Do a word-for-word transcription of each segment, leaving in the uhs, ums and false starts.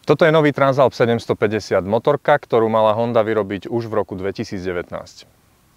Toto je nový Transalp sedemstopäťdesiat, motorka, ktorú mala Honda vyrobiť už v roku dvetisícdevätnásť.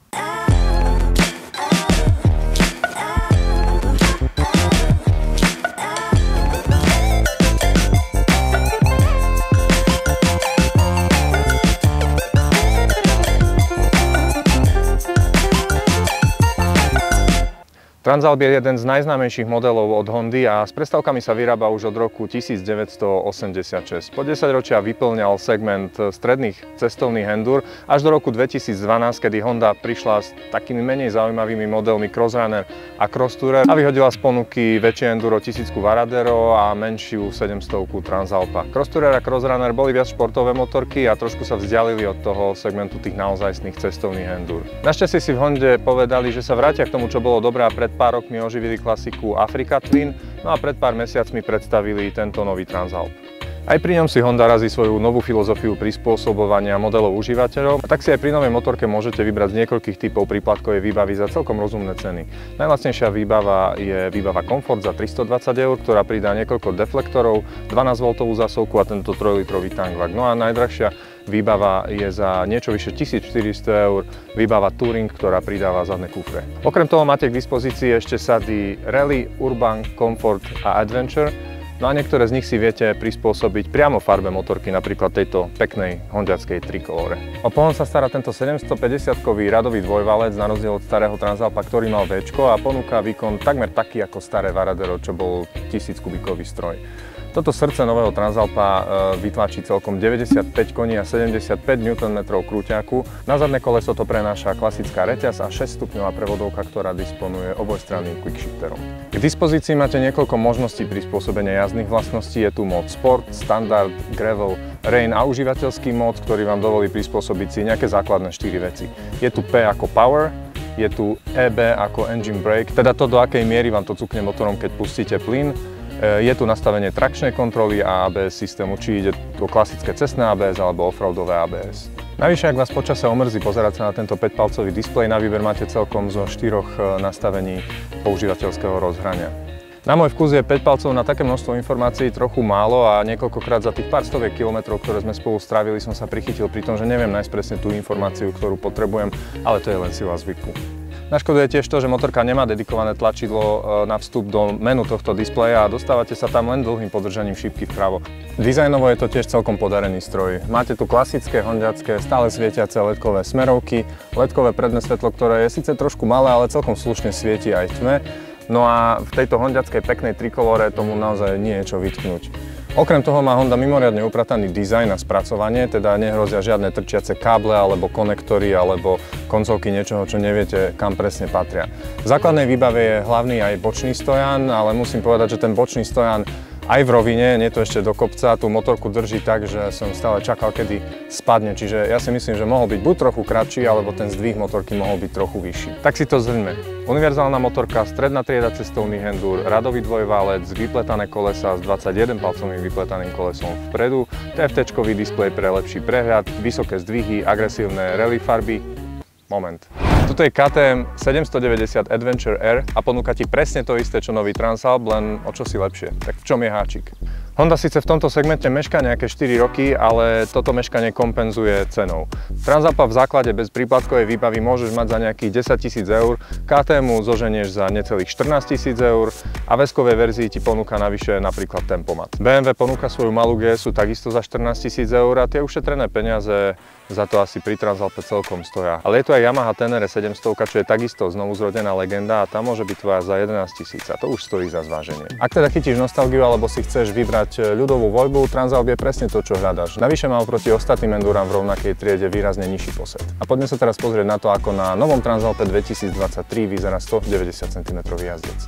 Transalp je jeden z najznámejších modelov od Hondy a s prestávkami sa vyrába už od roku tisícdeväťstoosemdesiatšesť. Po desaťročia vyplňal segment stredných cestovných endur až do roku dvetisícdvanásť, kedy Honda prišla s takými menej zaujímavými modelmi Crossrunner a Crosstourer a vyhodila z ponuky väčšie enduro tisícku Varadero a menšiu sedemstovku Transalpa. Crosstourer a Crossrunner boli viac športové motorky a trošku sa vzdialili od toho segmentu tých naozajstných cestovných endur. Našťastie si v Honde povedali, že sa vrátia k tomu, čo bolo dobré, a pred pár rokmi oživili klasiku Africa Twin, no a pred pár mesiacmi predstavili tento nový Transalp. Aj pri ňom si Honda razí svoju novú filozofiu prispôsobovania modelov užívateľov, a tak si aj pri novej motorke môžete vybrať z niekoľkých typov príplatkovej výbavy za celkom rozumné ceny. Najlacnejšia výbava je výbava Comfort za tristodvadsať eur, ktorá pridá niekoľko deflektorov, dvanásťvoltovú zásuvku a tento trojlitrový tankvak. No a najdrahšia výbava je za niečo vyše tisícštyristo eur výbava Touring, ktorá pridáva zadné kufre. Okrem toho máte k dispozícii ešte sady Rally, Urban, Comfort a Adventure. No a niektoré z nich si viete prispôsobiť priamo farbe motorky, napríklad tejto peknej hondiackej trikolore. O pohon sa stará tento sedemstopäťdesiatkový radový dvojvalec na rozdiel od starého Transalpa, ktorý mal véčko a ponúka výkon takmer taký ako staré Varadero, čo bol tisíc kubíkový stroj. Toto srdce nového Transalpa vytlačí celkom deväťdesiatpäť koní a sedemdesiatpäť newtonmetrov krúťaku. Na zadné koleso to prenáša klasická reťaz a šesťstupňová prevodovka, ktorá disponuje obojstranným quickshifterom. K dispozícii máte niekoľko možností prispôsobenia jazdných vlastností. Je tu mód Sport, Standard, Gravel, Rain a užívateľský mód, ktorý vám dovolí prispôsobiť si nejaké základné štyri veci. Je tu P ako Power, je tu E B ako Engine Brake, teda to, do akej miery vám to cukne motorom, keď pustíte plyn. Je tu nastavenie trakčnej kontroly a á bé es systému, či ide o klasické cestné á bé es alebo offroadové á bé es. Navyše, ak vás počase omrzí pozerať sa na tento päťpalcový displej, na výber máte celkom zo štyroch nastavení používateľského rozhrania. Na môj vkus je päť palcov na také množstvo informácií trochu málo a niekoľkokrát za tých pár stoviek kilometrov, ktoré sme spolu strávili, som sa prichytil pri tom, že neviem nájsť presne tú informáciu, ktorú potrebujem, ale to je len sila zvyku. Na škodu je tiež to, že motorka nemá dedikované tlačidlo na vstup do menu tohto displeja a dostávate sa tam len dlhým podržaním šípky vpravo. Dizajnovo je to tiež celkom podarený stroj. Máte tu klasické hondiacké stále svietiace ledkové smerovky, ledkové predné svetlo, ktoré je síce trošku malé, ale celkom slušne svieti aj v tme. No a v tejto hondiackej peknej trikolore tomu naozaj nie je čo vytknúť. Okrem toho má Honda mimoriadne uprataný dizajn a spracovanie, teda nehrozia žiadne trčiace káble alebo konektory alebo koncovky niečoho, čo neviete, kam presne patria. V základnej výbave je hlavný aj bočný stojan, ale musím povedať, že ten bočný stojan aj v rovine, nie to ešte do kopca, tú motorku drží tak, že som stále čakal, kedy spadne. Čiže ja si myslím, že mohol byť buď trochu kratší, alebo ten zdvih motorky mohol byť trochu vyšší. Tak si to zhrňme. Univerzálna motorka, stredná trieda cestovných endur, radový dvojvalec, vypletané kolesa s dvadsaťjedenpalcovým vypletaným kolesom vpredu, té ef téčkový displej pre lepší prehľad, vysoké zdvihy, agresívne rally farby. Moment. Toto je ká té em sedemstodeväťdesiat Adventure R a ponúka ti presne to isté, čo nový Transalp, len o čosi lepšie. Tak v čom je háčik? Honda síce v tomto segmente mešká nejaké štyri roky, ale toto meškanie kompenzuje cenou. Transalpa v základe bez príplatkovej výbavy môžeš mať za nejakých desaťtisíc eur, ká té emu zoženieš za necelých štrnásťtisíc eur a v es-kovej verzii ti ponúka navyše napríklad tempomat. bé em vé ponúka svoju malú gé esu takisto za štrnásťtisíc eur a tie ušetrené peniaze za to asi pri Transalpe celkom stoja. Ale je tu aj Yamaha Tenere sedemsto, čo je takisto znovu zrodená legenda a tá môže byť tvoja za jedenásťtisíc a to už stojí za zváženie. Ak teda chytíš nostalgiu alebo si chceš vybrať ľudovú voľbu, Transalp je presne to, čo hľadaš. Navyše má oproti ostatným endurám v rovnakej triede výrazne nižší posed. A poďme sa teraz pozrieť na to, ako na novom Transalpe dvetisícdvadsaťtri vyzerá stodeväťdesiat centimetrový jazdec.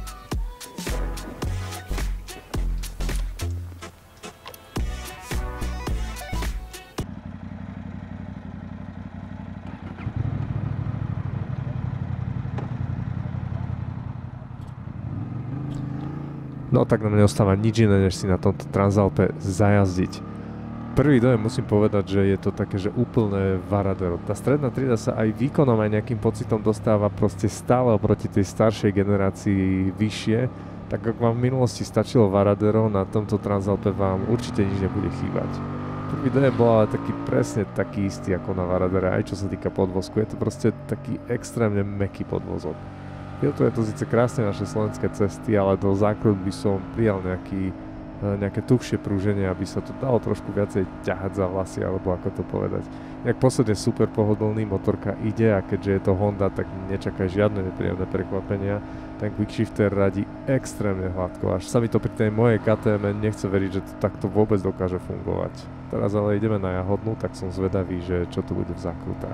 No tak nám neostáva nič iné, než si na tomto Transalpe zajazdiť. Prvý dojem musím povedať, že je to také, že úplné Varadero. Tá stredná trieda sa aj výkonom, aj nejakým pocitom dostáva proste stále oproti tej staršej generácii vyššie. Tak ak vám v minulosti stačilo Varadero, na tomto Transalpe vám určite nič nebude chýbať. Prvý dé bol ale taký presne taký istý ako na Varadere, aj čo sa týka podvozku. Je to proste taký extrémne mäkký podvozok. To je to síce krásne naše slovenské cesty, ale do zákrut by som prijal nejaký, nejaké tuhšie prúženie, aby sa to dalo trošku viacej ťahať za vlasy, alebo ako to povedať. Inak posledne super pohodlný, motorka ide a keďže je to Honda, tak nečakaj žiadne nepríjemné prekvapenia. Ten quickshifter radí extrémne hladko, až sa mi to pri tej mojej ká té em nechce veriť, že to takto vôbec dokáže fungovať. Teraz ale ideme na Jahodnú, tak som zvedavý, že čo tu bude v zákrutách.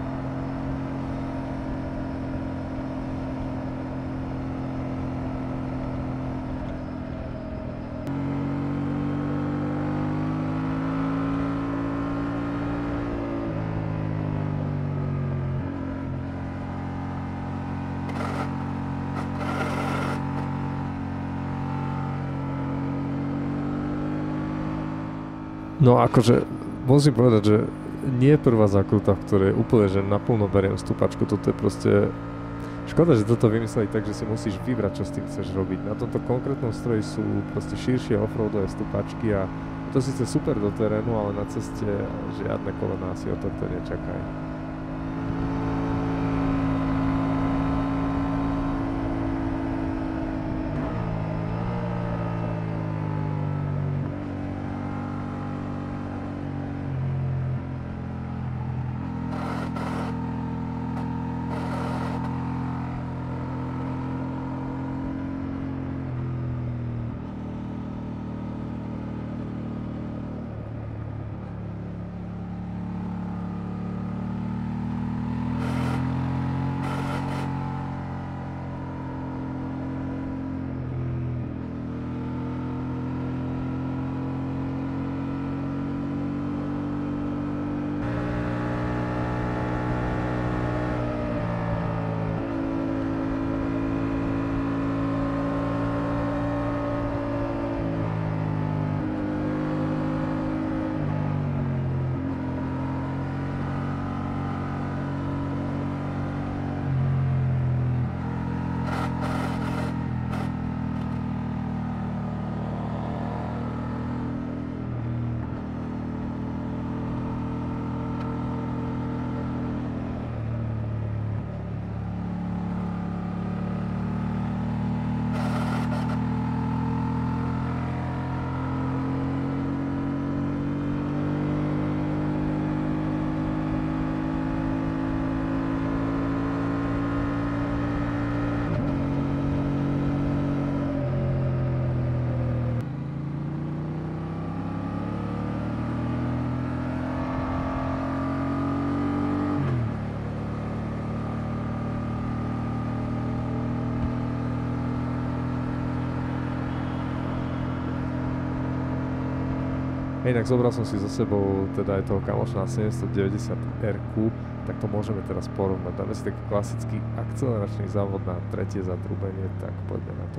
No akože musím povedať, že nie je prvá zákruta, v ktorej úplne, že naplno beriem stúpačku, toto je proste škoda, že toto vymysleli tak, že si musíš vybrať, čo s tým chceš robiť. Na tomto konkrétnom stroji sú proste širšie offroadové stúpačky a to síce super do terénu, ale na ceste žiadne kolená si o toto nečakaj. Inak zobral som si so sebou teda aj toho kamoša na sedemstodeväťdesiat er kú, tak to môžeme teraz porovnať. Dáme si taký klasický akceleračný závod na tretie zatrubenie, tak poďme na to.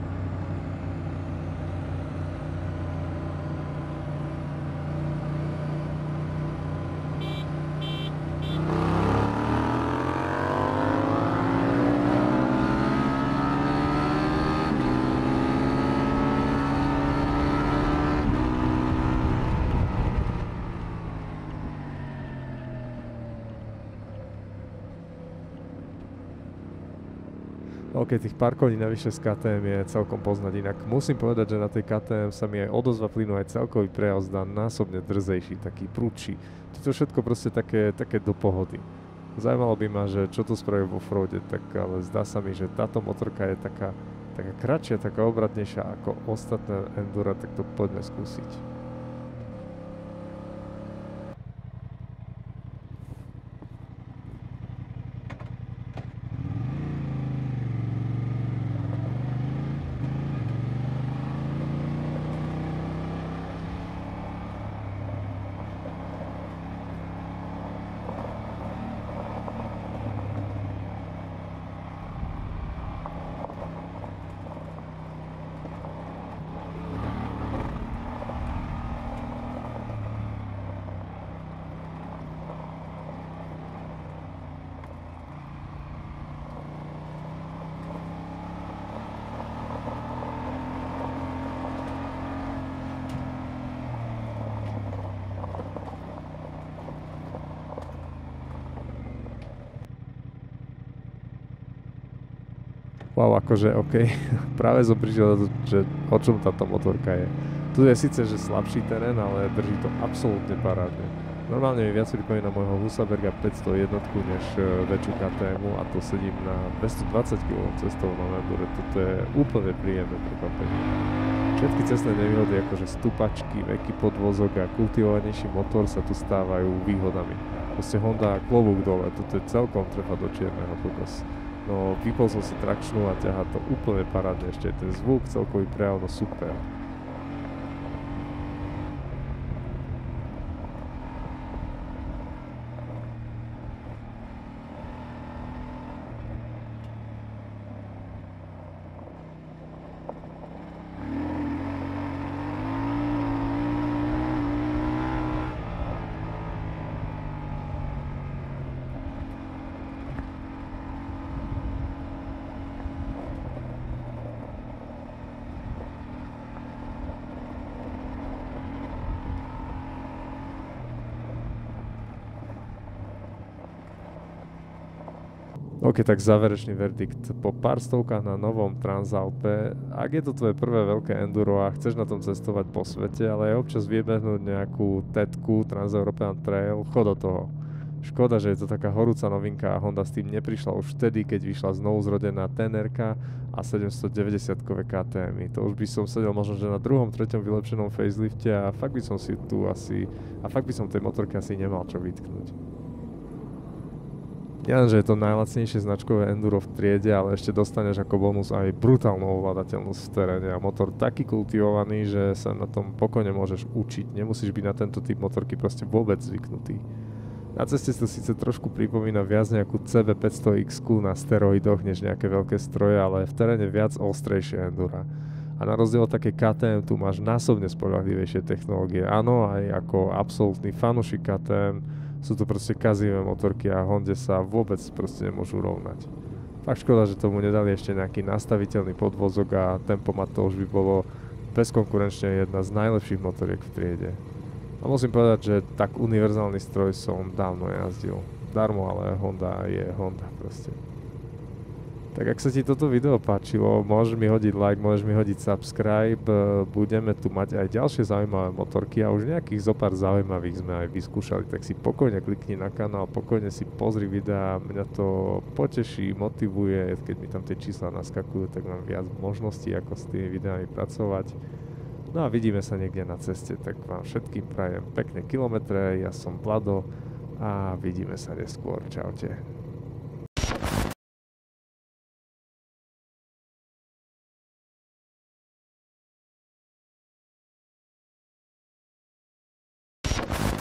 OK, tých parkovní navyše z ká té em je celkom poznať, inak musím povedať, že na tej ká té em sa mi aj odozva plynú aj celkový prejav zdá násobne drzejší, taký prudší. To všetko proste také, také do pohody. Zajímalo by ma, že čo to spravil vo offroade, tak ale zdá sa mi, že táto motorka je taká, taká kratšia, taká obratnejšia ako ostatné endura, tak to poďme skúsiť. Wow, akože OK, práve som prišiel na to, že o čom táto motorka je. Tu je síce, že slabší terén, ale drží to absolútne parádne. Normálne mi viac pripomína môjho Husaberga päťsto jednotku než uh, väčšiu ká té emu a to sedím na dvestodvadsať kilogramov cestovnom endure. Toto je úplne príjemné prekvapenie. Všetky cestné nevýhody akože stupačky, veľký podvozok a kultivovanejší motor sa tu stávajú výhodami. Proste Honda klobúk dole, toto je celkom trefa do čierneho kokos. No vypol som si trakčnú a ťahá to úplne parádne, ešte ten zvuk, celkový prejav, no super. OK, tak záverečný verdikt. Po pár stovkách na novom Transalpe, ak je to tvoje prvé veľké enduro a chceš na tom cestovať po svete, ale aj občas vybehnúť nejakú tetku Trans-European Trail, chod do toho. Škoda, že je to taká horúca novinka a Honda s tým neprišla už vtedy, keď vyšla znovu zrodená té en erka a sedemstodeväťdesiatkové ká té emy. To už by som sedel možno, že na druhom, treťom vylepšenom facelifte a fakt by som si tu asi, a fakt by som tej motorke asi nemal čo vytknúť. Nielen, že je to najlacnejšie značkové enduro v triede, ale ešte dostaneš ako bonus aj brutálnu ovládateľnosť v teréne a motor taký kultivovaný, že sa na tom pokojne môžeš učiť. Nemusíš byť na tento typ motorky proste vôbec zvyknutý. Na ceste to síce trošku pripomína viac nejakú cé bé päťsto iks na steroidoch než nejaké veľké stroje, ale v teréne viac ostrejšie endura. A na rozdiel od také ká té em tu máš násobne spoľahlivejšie technológie. Áno, aj ako absolútny fanúšik ká té em sú to proste kazivé motorky a Honde sa vôbec proste nemôžu rovnať. Fakt škoda, že tomu nedali ešte nejaký nastaviteľný podvozok a tempomat to už by bolo bezkonkurenčne jedna z najlepších motoriek v triede. A musím povedať, že tak univerzálny stroj som dávno jazdil. Darmo, ale Honda je Honda proste. Tak ak sa ti toto video páčilo, môžeš mi hodiť like, môžeš mi hodiť subscribe, budeme tu mať aj ďalšie zaujímavé motorky a už nejakých zopár zaujímavých sme aj vyskúšali, tak si pokojne klikni na kanál, pokojne si pozri videá, mňa to poteší, motivuje, keď mi tam tie čísla naskakujú, tak mám viac možností, ako s tými videami pracovať. No a vidíme sa niekde na ceste, tak vám všetkým prajem pekné kilometre, ja som Vlado a vidíme sa neskôr, čaute.